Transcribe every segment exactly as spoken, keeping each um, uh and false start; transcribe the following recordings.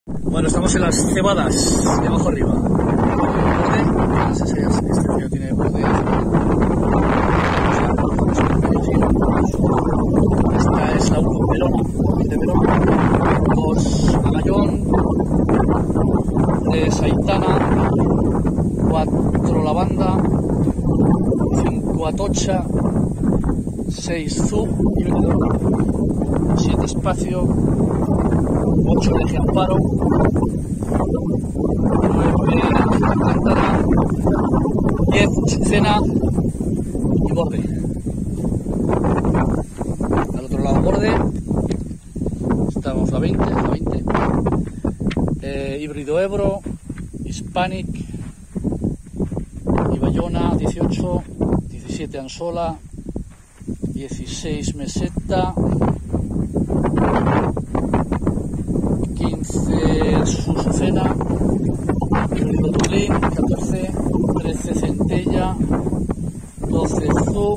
Bueno, estamos en las cebadas, de abajo arriba. Este frío tiene borde. Esta es la uno, Verona, de Verona. dos, Magallón. tres, Aitana. cuatro, Lavanda. cinco, Atocha. seis, Zub. siete, Espacio. ocho, Eje Amparo. nueve, Alcántara. diez, Sucena y Borde. Al otro lado Borde. Estamos la veinte, la veinte. Eh, Híbrido Ebro, Hispanic y Bayona, dieciocho, diecisiete Ansola, dieciséis Meseta, quince Sucena, Híbrido Dublín, catorce, trece Centella, doce Zub,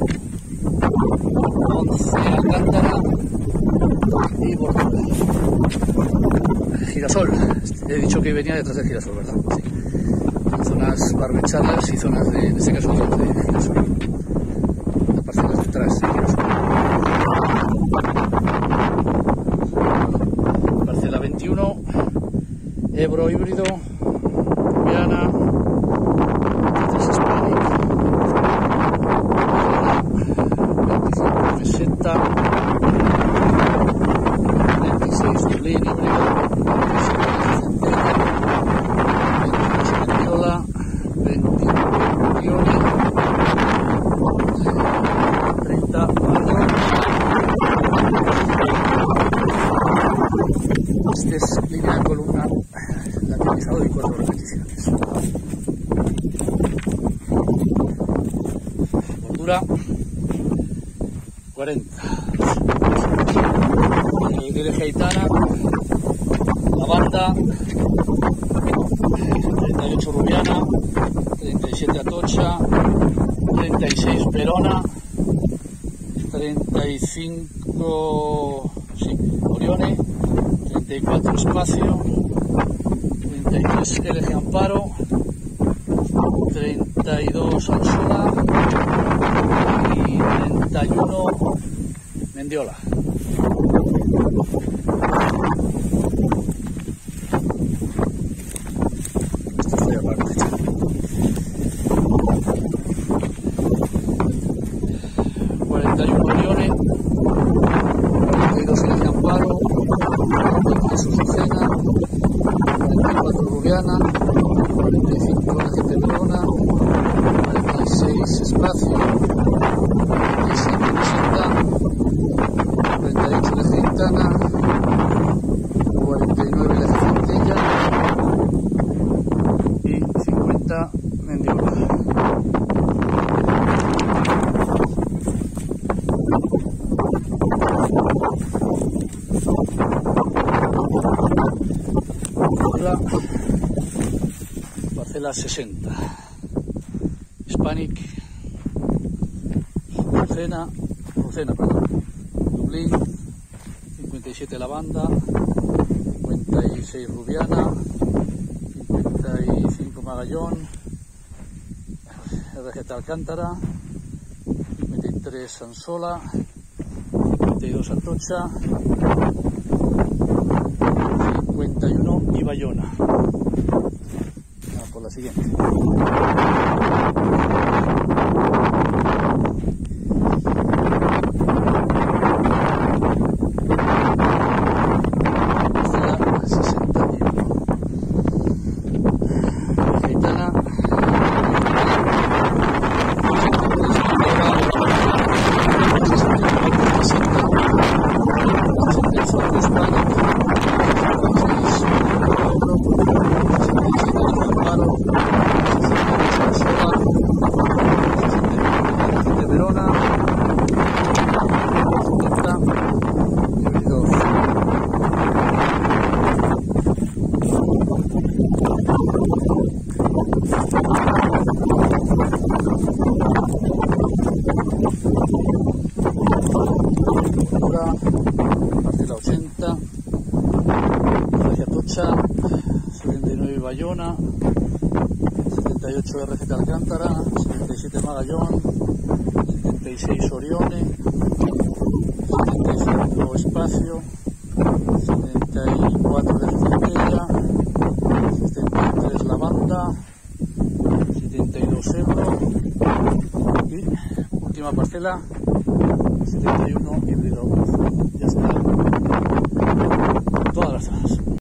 once Alcántara y Bordura. Girasol, he dicho que venía detrás del girasol, ¿verdad? Sí. Zonas barbechadas y zonas de, en este caso, de girasol. Las parcelas detrás de girasol. Parcela veintiuno, Ebro híbrido, Viana, veintitrés Hispanic, veinticinco Meseta, veintiséis Dublín híbrido, veintisiete Centella, veintiocho Mendiola, veintinueve Orione, treinta Magallón. Este es línea de columna lateralizado y cuatro repeticiones. Bordura cuarenta. El Eje Aitana, Lavanda, treinta y ocho Rubiana, treinta y siete Atocha, treinta y seis Verona, treinta y cinco sí, Orione, treinta y cuatro Espacio, treinta y tres Eje Amparo, treinta y dos Ansola y treinta y uno Mendiola. Esto fue aparte. cuarenta y uno Orione, cuarenta y dos Eje Amparo, veintitrés Sucena, cuarenta y cuatro Rubiana, cuarenta y cinco Eje Verona, cuarenta y seis Espacio, cuarenta y siete Meseta, cuarenta y ocho Eje Aitana, cuarenta y nueve Eje Centella y cincuenta Mendiola. Parcela sesenta, Hispanic, Sucena, Sucena, perdón, Dublín, cincuenta y siete Lavanda, cincuenta y seis Rubiana, cincuenta y cinco Magallón, R G T Alcántara, cincuenta y tres Ansola, cincuenta y dos Atocha, cincuenta y uno y Bayona. Vamos por la siguiente. España, Bayona, setenta y ocho R Z Alcántara, setenta y siete Magallón, setenta y seis Orione, setenta y cinco Espacio, setenta y cuatro de Centella, setenta y tres Lavanda, setenta y dos Ebro y última parcela setenta y uno Híbrido. Ya está, todas las zonas.